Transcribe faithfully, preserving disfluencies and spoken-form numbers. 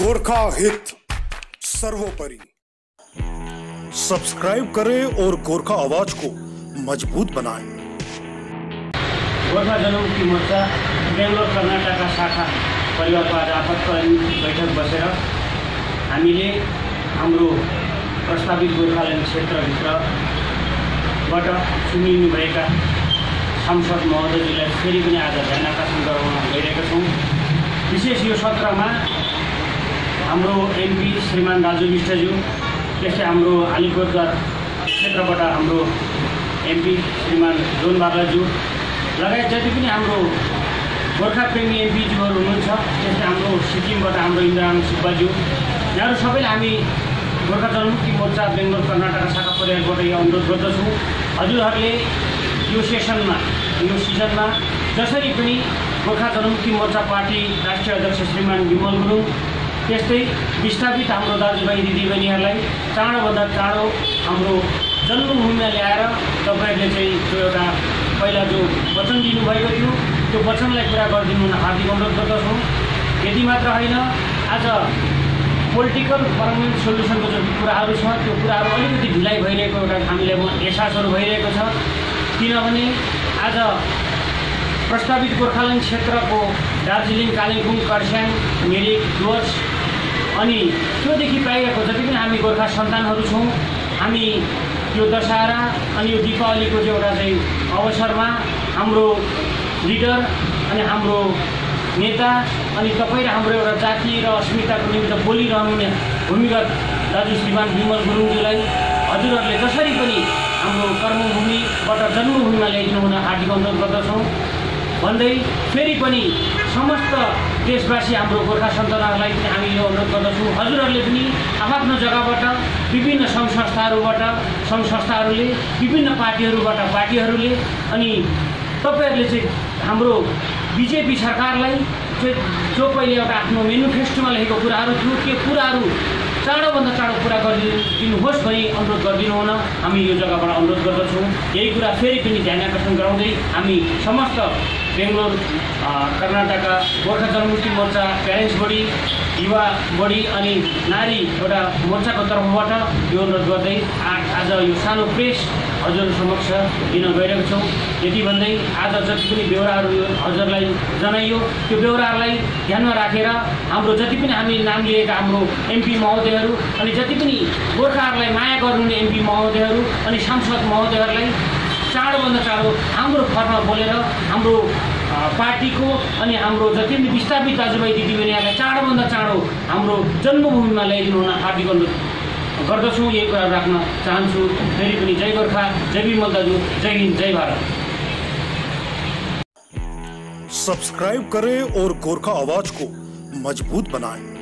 गोरखा हित सर्वोपरि। सब्सक्राइब करें और गोरखा आवाज को मजबूत बनाएं। गोरखा जनमुक्ति मोर्चा बेंगलोर कर्नाटक शाखा परिवारको आज आपतकालीन बैठक बसेर हामीले हाम्रो प्रस्तावित गोर्खाल्यान्ड क्षेत्रभित्रबाट चुनिनुभएका सांसद महोदयजीलाई फेरि पनि आज ध्यान आकर्षण गराउन गइरहेका छौँ। विशेष यो सत्रमा हाम्रो एमपी श्रीमान राजु विष्टज्यू, त्यस्तै हाम्रो अलिपुरद्वार क्षेत्रबाट हाम्रो एमपी श्रीमान जोन बागलाज्यू लगायत जति पनि हाम्रो गोर्खा प्रेमी एमपीज्यूहरू हुनुहुन्छ, त्यस्तै हाम्रो सिक्किमबाट हाम्रो इन्द्रहाङ सुब्बाज्यू, यहाँहरू सबैले हामी गोर्खा जनमुक्ति मोर्चा बेंगलोर कर्नाटक शाखा परिवारबाट यो अनुरोध गर्दछौँ। हजुरहरूले यो सेसनमा यो सिजनमा जसरी पनि गोर्खा जनमुक्ति मोर्चा पार्टी राष्ट्रिय अध्यक्ष श्रीमान विमल गुरुङ, त्यस्तै विस्थापित हाम्रो दाजुभाइ दिदीबहिनीहरूलाई चाँडोभन्दा चाँडो हाम्रो जन्मभूमिमा ल्याएर तपाईँहरूले चाहिँ त्यो एउटा पहिला जो वचन दिनुभएको थियो त्यो वचनलाई पुरा गरिदिनु हुन हार्दिक अनुरोध गर्दछौँ। यति मात्र होइन, आज पोलिटिकल पर्मानेन्ट सोल्युसनको जो कुराहरू छ त्यो कुराहरू अलिकति ढिलाइ भइरहेको एउटा हामीलाई एहसासहरू भइरहेको छ। किनभने आज प्रस्तावित गोर्खाल्यान्ड क्षेत्रको दार्जिलिङ, कालिम्पोङ, खरसाङ, मिरिक, डुवर्स अनि त्योदेखि बाहिरको जति पनि हामी गोर्खा सन्तानहरू छौँ, हामी यो दशहरा अनि यो दीपावलीको चाहिँ एउटा चाहिँ अवसरमा हाम्रो लिडर अनि हाम्रो नेता अनि तपाईँ र हाम्रो एउटा जाति र अस्मिताको निमित्त बोलिरहनुहुने भूमिगत दाजु श्रीमान विमल गुरुङज्यूलाई हजुरहरूले जसरी पनि हाम्रो कर्मभूमिबाट जन्मभूमिमा ल्याइदिनु हुन हार्दिक अनुरोध गर्दछौँ भन्दै फेरि पनि समस्त देशवासी हाम्रो गोर्खा सन्तानहरूलाई पनि हामी यो अनुरोध गर्दछौँ। हजुरहरूले पनि आफ्नो जग्गाबाट विभिन्न सङ्घ संस्थाहरूबाट सङ्घ संस्थाहरूले विभिन्न पार्टीहरूबाट पार्टीहरूले अनि तपाईँहरूले चाहिँ हाम्रो बिजेपी सरकारलाई चाहिँ जो पहिले एउटा आफ्नो मेनिफेस्टोमा लेखेको कुराहरू थियो त्यो कुराहरू चाँडोभन्दा चाँडो पुरा गरिदिनुहोस् भनी अनुरोध गरिदिनु हुन हामी यो जग्गाबाट अनुरोध गर्दछौँ। यही कुरा फेरि पनि ध्यान आकर्षण गराउँदै हामी समस्त बेंगलोर कर्नाटक गोर्खा जनमुक्ति मोर्चा प्यारेन्ट्स बडी, युवा बडी अनि नारी एउटा मोर्चाको तर्फबाट यो अनुरोध गर्दै आज यो सानो प्रेस हजुर समक्ष दिन गइरहेको छौँ। यति भन्दै आज जति पनि बेहोराहरू हजुरलाई जनाइयो त्यो बेहोराहरूलाई ध्यानमा राखेर हाम्रो जति पनि हामी नाम लिएका हाम्रो एमपी महोदयहरू अनि जति पनि गोर्खाहरूलाई माया गर्नुहुने एमपी महोदयहरू अनि सांसद महोदयहरूलाई चाँडोभन्दा चाँडो हाम्रो फर्ममा बोलेर हाम्रो पार्टीको अनि हाम्रो जति पनि विस्थापित दाजुभाइ दिदीबहिनीहरूलाई चाँडोभन्दा चाँडो हाम्रो जन्मभूमिमा ल्याइदिनु हुन हार्दिक अनुरोध गर्दछौँ। यही कुरा राख्न चाहन्छु। फेरि पनि जय गोर्खा, जय विमल दाजु, जय हिन्द, जय भारत। सब्सक्राइब करें और गोरखा आवाज को मजबूत बनाएं।